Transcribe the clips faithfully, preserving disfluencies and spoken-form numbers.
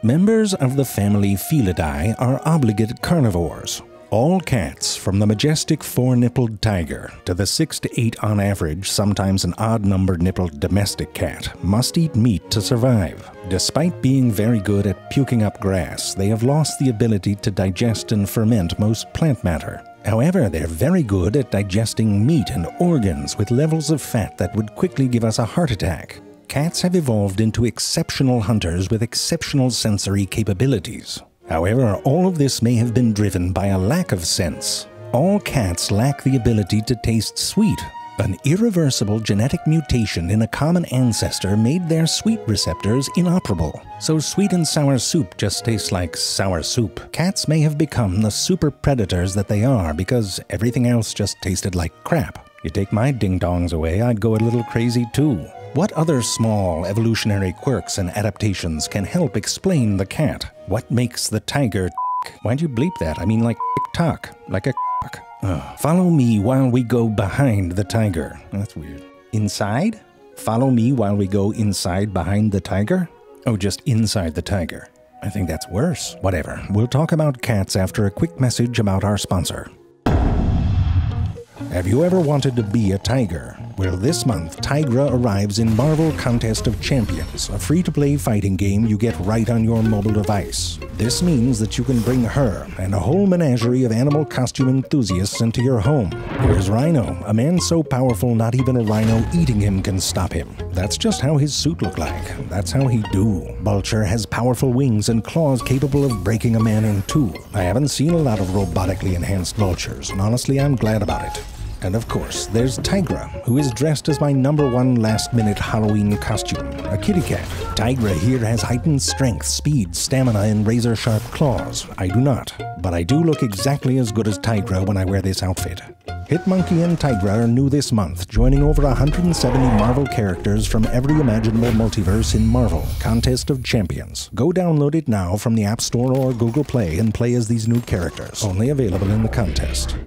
Members of the family Felidae are obligate carnivores. All cats, from the majestic four-nippled tiger to the six to eight on average, sometimes an odd-numbered nippled domestic cat, must eat meat to survive. Despite being very good at puking up grass, they have lost the ability to digest and ferment most plant matter. However, they're very good at digesting meat and organs with levels of fat that would quickly give us a heart attack. Cats have evolved into exceptional hunters with exceptional sensory capabilities. However, all of this may have been driven by a lack of sense. All cats lack the ability to taste sweet. An irreversible genetic mutation in a common ancestor made their sweet receptors inoperable. So sweet and sour soup just tastes like sour soup. Cats may have become the super predators that they are because everything else just tasted like crap. You take my ding-dongs away, I'd go a little crazy too. What other small evolutionary quirks and adaptations can help explain the cat? What makes the tiger tick? Why'd you bleep that? I mean like tick-tock, like a cock. Uh, follow me while we go behind the tiger. That's weird. Inside? Follow me while we go inside behind the tiger? Oh, just inside the tiger. I think that's worse. Whatever. We'll talk about cats after a quick message about our sponsor. Have you ever wanted to be a tiger? Well, this month, Tigra arrives in Marvel Contest of Champions, a free-to-play fighting game you get right on your mobile device. This means that you can bring her and a whole menagerie of animal costume enthusiasts into your home. Here's Rhino, a man so powerful not even a rhino eating him can stop him. That's just how his suit looked like. That's how he do. Vulture has powerful wings and claws capable of breaking a man in two. I haven't seen a lot of robotically enhanced vultures, and honestly, I'm glad about it. And of course, there's Tigra, who is dressed as my number one last-minute Halloween costume, a kitty cat. Tigra here has heightened strength, speed, stamina, and razor-sharp claws. I do not, but I do look exactly as good as Tigra when I wear this outfit. Hitmonkey and Tigra are new this month, joining over one hundred seventy Marvel characters from every imaginable multiverse in Marvel Contest of Champions. Go download it now from the App Store or Google Play and play as these new characters, only available in the contest.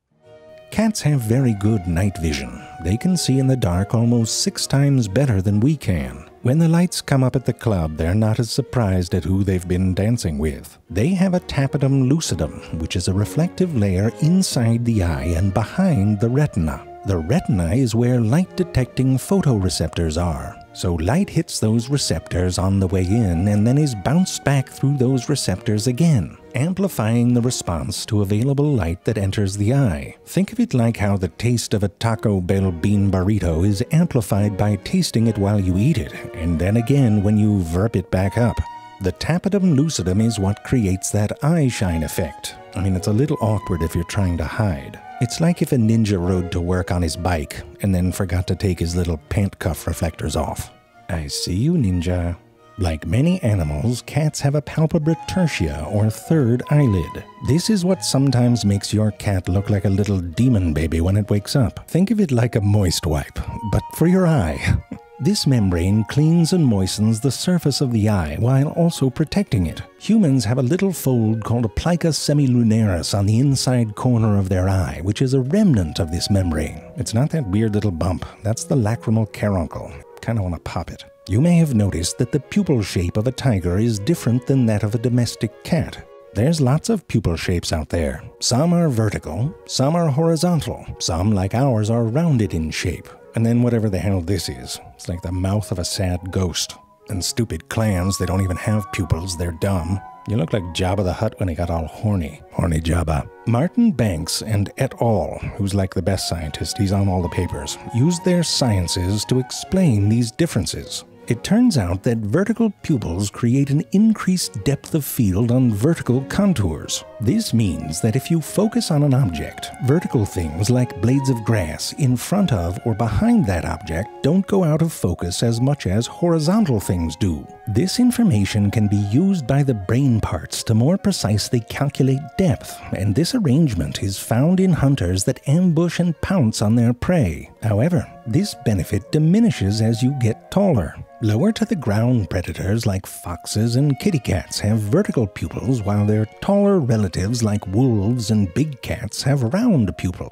Cats have very good night vision. They can see in the dark almost six times better than we can. When the lights come up at the club, they're not as surprised at who they've been dancing with. They have a tapetum lucidum, which is a reflective layer inside the eye and behind the retina. The retina is where light-detecting photoreceptors are. So light hits those receptors on the way in and then is bounced back through those receptors again, amplifying the response to available light that enters the eye. Think of it like how the taste of a Taco Bell bean burrito is amplified by tasting it while you eat it, and then again when you verp it back up. The tapetum lucidum is what creates that eye shine effect. I mean, it's a little awkward if you're trying to hide. It's like if a ninja rode to work on his bike and then forgot to take his little pant cuff reflectors off. I see you, ninja. Like many animals, cats have a palpebra tertia, or third eyelid. This is what sometimes makes your cat look like a little demon baby when it wakes up. Think of it like a moist wipe, but for your eye. This membrane cleans and moistens the surface of the eye while also protecting it. Humans have a little fold called a plica semilunaris on the inside corner of their eye, which is a remnant of this membrane. It's not that weird little bump. That's the lacrimal caruncle. Kind of want to pop it. You may have noticed that the pupil shape of a tiger is different than that of a domestic cat. There's lots of pupil shapes out there. Some are vertical, some are horizontal, some, like ours, are rounded in shape. And then whatever the hell this is. It's like the mouth of a sad ghost. And stupid clans, they don't even have pupils, they're dumb. You look like Jabba the Hutt when he got all horny. Horny Jabba. Martin Banks and et al., who's like the best scientist, he's on all the papers, used their sciences to explain these differences. It turns out that vertical pupils create an increased depth of field on vertical contours. This means that if you focus on an object, vertical things like blades of grass in front of or behind that object don't go out of focus as much as horizontal things do. This information can be used by the brain parts to more precisely calculate depth, and this arrangement is found in hunters that ambush and pounce on their prey. However, this benefit diminishes as you get taller. Lower to the ground predators like foxes and kitty cats have vertical pupils, while their taller relatives like wolves and big cats have round pupils.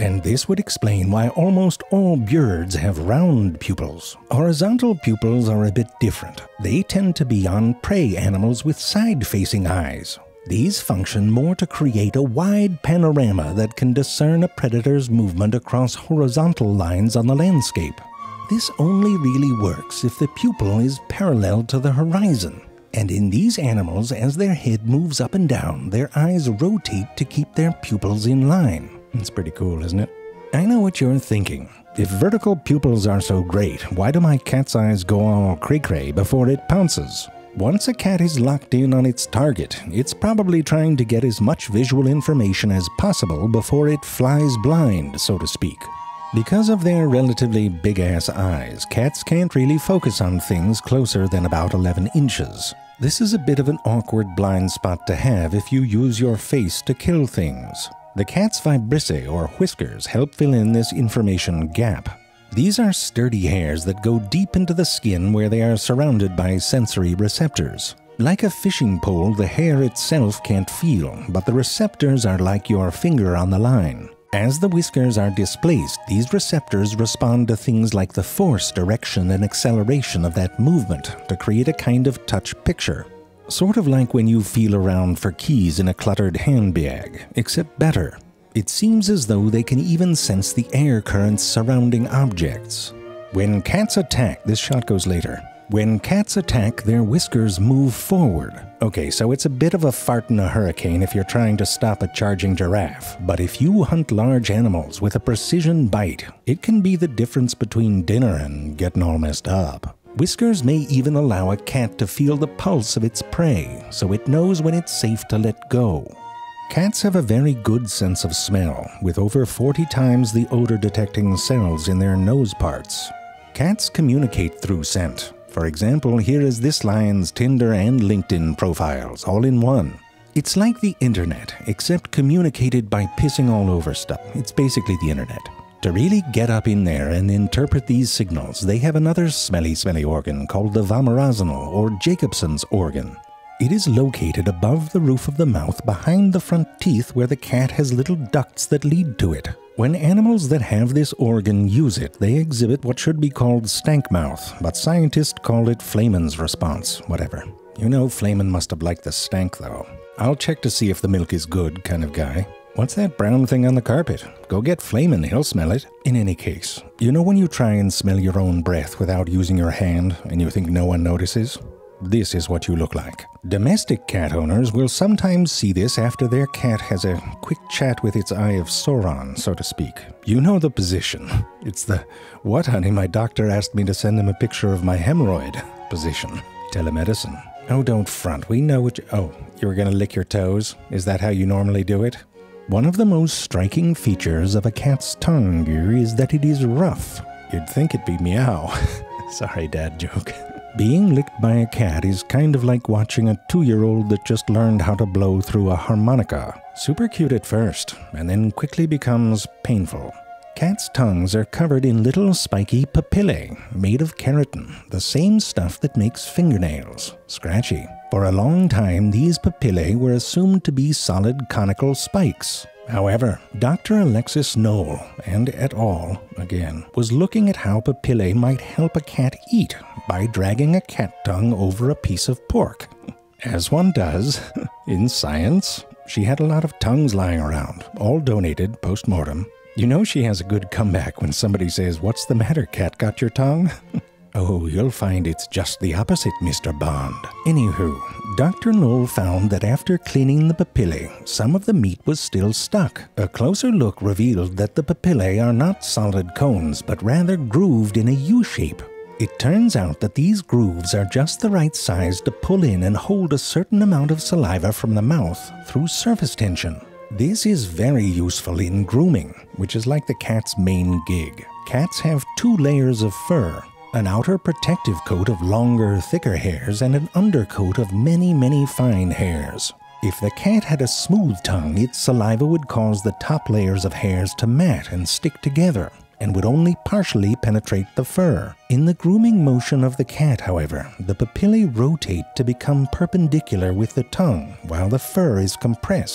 And this would explain why almost all birds have round pupils. Horizontal pupils are a bit different. They tend to be on prey animals with side-facing eyes. These function more to create a wide panorama that can discern a predator's movement across horizontal lines on the landscape. This only really works if the pupil is parallel to the horizon. And in these animals, as their head moves up and down, their eyes rotate to keep their pupils in line. It's pretty cool, isn't it? I know what you're thinking. If vertical pupils are so great, why do my cat's eyes go all cray-cray before it pounces? Once a cat is locked in on its target, it's probably trying to get as much visual information as possible before it flies blind, so to speak. Because of their relatively big-ass eyes, cats can't really focus on things closer than about eleven inches. This is a bit of an awkward blind spot to have if you use your face to kill things. The cat's vibrissae, or whiskers, help fill in this information gap. These are sturdy hairs that go deep into the skin where they are surrounded by sensory receptors. Like a fishing pole, the hair itself can't feel, but the receptors are like your finger on the line. As the whiskers are displaced, these receptors respond to things like the force, direction, and acceleration of that movement to create a kind of touch picture. Sort of like when you feel around for keys in a cluttered handbag, except better. It seems as though they can even sense the air currents surrounding objects. When cats attack, this shot goes later. When cats attack, their whiskers move forward. Okay, so it's a bit of a fart in a hurricane if you're trying to stop a charging giraffe. But if you hunt large animals with a precision bite, it can be the difference between dinner and getting all messed up. Whiskers may even allow a cat to feel the pulse of its prey, so it knows when it's safe to let go. Cats have a very good sense of smell, with over forty times the odor-detecting cells in their nose parts. Cats communicate through scent. For example, here is this lion's Tinder and LinkedIn profiles, all in one. It's like the internet, except communicated by pissing all over stuff. It's basically the internet. To really get up in there and interpret these signals, they have another smelly, smelly organ called the vomeronasal, or Jacobson's organ. It is located above the roof of the mouth behind the front teeth where the cat has little ducts that lead to it. When animals that have this organ use it, they exhibit what should be called stank mouth, but scientists call it Flayman's response, whatever. You know Flayman must have liked the stank though. I'll check to see if the milk is good kind of guy. What's that brown thing on the carpet? Go get Flayman, he'll smell it. In any case, you know when you try and smell your own breath without using your hand and you think no one notices? This is what you look like. Domestic cat owners will sometimes see this after their cat has a quick chat with its eye of Sauron, so to speak. You know the position. It's the, what honey, my doctor asked me to send him a picture of my hemorrhoid position. Telemedicine. Oh, don't front. We know what you... Oh, you were gonna lick your toes? Is that how you normally do it? One of the most striking features of a cat's tongue is that it is rough. You'd think it'd be meow. Sorry, dad joke. Being licked by a cat is kind of like watching a two-year-old that just learned how to blow through a harmonica. Super cute at first, and then quickly becomes painful. Cats' tongues are covered in little spiky papillae made of keratin, the same stuff that makes fingernails. Scratchy. For a long time, these papillae were assumed to be solid conical spikes. However, Doctor Alexis Knoll and et al., again, was looking at how papillae might help a cat eat by dragging a cat tongue over a piece of pork. As one does in science. She had a lot of tongues lying around, all donated post-mortem. You know she has a good comeback when somebody says, "What's the matter, cat? Got your tongue?" Oh, you'll find it's just the opposite, Mister Bond. Anywho, Doctor Knoll found that after cleaning the papillae, some of the meat was still stuck. A closer look revealed that the papillae are not solid cones, but rather grooved in a U-shape. It turns out that these grooves are just the right size to pull in and hold a certain amount of saliva from the mouth through surface tension. This is very useful in grooming, which is like the cat's main gig. Cats have two layers of fur. An outer protective coat of longer, thicker hairs and an undercoat of many, many fine hairs. If the cat had a smooth tongue, its saliva would cause the top layers of hairs to mat and stick together, and would only partially penetrate the fur. In the grooming motion of the cat, however, the papillae rotate to become perpendicular with the tongue, while the fur is compressed.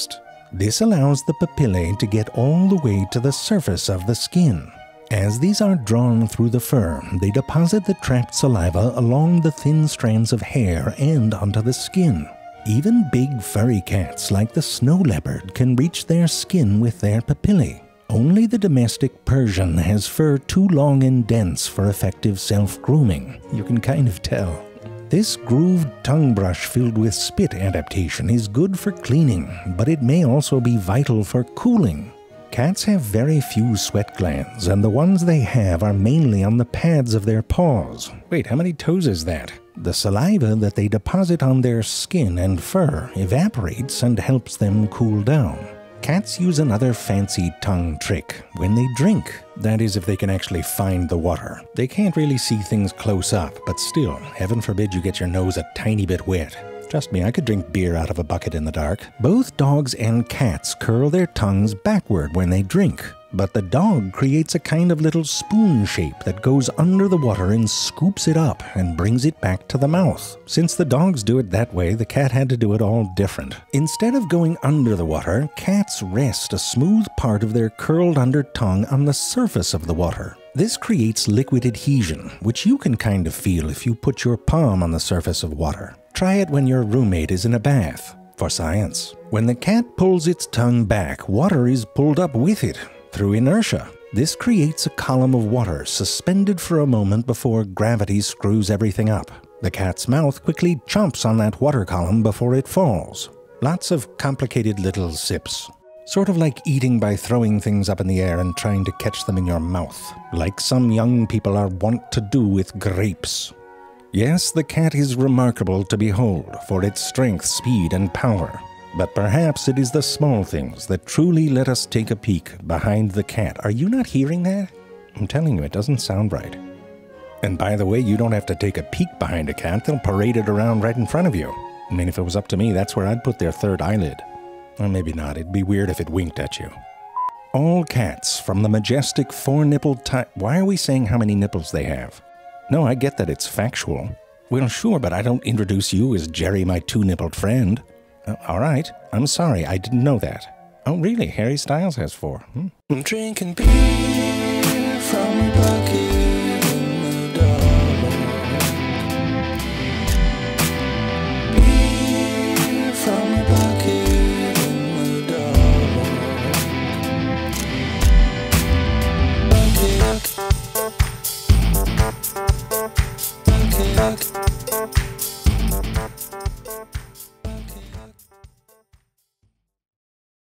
This allows the papillae to get all the way to the surface of the skin. As these are drawn through the fur, they deposit the trapped saliva along the thin strands of hair and onto the skin. Even big furry cats like the snow leopard can reach their skin with their papillae. Only the domestic Persian has fur too long and dense for effective self-grooming. You can kind of tell. This grooved tongue brush filled with spit adaptation is good for cleaning, but it may also be vital for cooling. Cats have very few sweat glands, and the ones they have are mainly on the pads of their paws. Wait, how many toes is that? The saliva that they deposit on their skin and fur evaporates and helps them cool down. Cats use another fancy tongue trick when they drink. That is, if they can actually find the water. They can't really see things close up, but still, heaven forbid you get your nose a tiny bit wet. Trust me, I could drink beer out of a bucket in the dark. Both dogs and cats curl their tongues backward when they drink, but the dog creates a kind of little spoon shape that goes under the water and scoops it up and brings it back to the mouth. Since the dogs do it that way, the cat had to do it all different. Instead of going under the water, cats rest a smooth part of their curled under tongue on the surface of the water. This creates liquid adhesion, which you can kind of feel if you put your palm on the surface of water. Try it when your roommate is in a bath. For science. When the cat pulls its tongue back, water is pulled up with it through inertia. This creates a column of water suspended for a moment before gravity screws everything up. The cat's mouth quickly chomps on that water column before it falls. Lots of complicated little sips. Sort of like eating by throwing things up in the air and trying to catch them in your mouth, like some young people are wont to do with grapes. Yes, the cat is remarkable to behold for its strength, speed, and power. But perhaps it is the small things that truly let us take a peek behind the cat. Are you not hearing that? I'm telling you, it doesn't sound right. And by the way, you don't have to take a peek behind a cat. They'll parade it around right in front of you. I mean, if it was up to me, that's where I'd put their third eyelid. Or maybe not. It'd be weird if it winked at you. All cats, from the majestic four-nippled type... Why are we saying how many nipples they have? No, I get that it's factual. Well, sure, but I don't introduce you as Jerry, my two-nippled friend. Uh, all right. I'm sorry. I didn't know that. Oh, really? Harry Styles has four. Hmm? I'm drinking beer.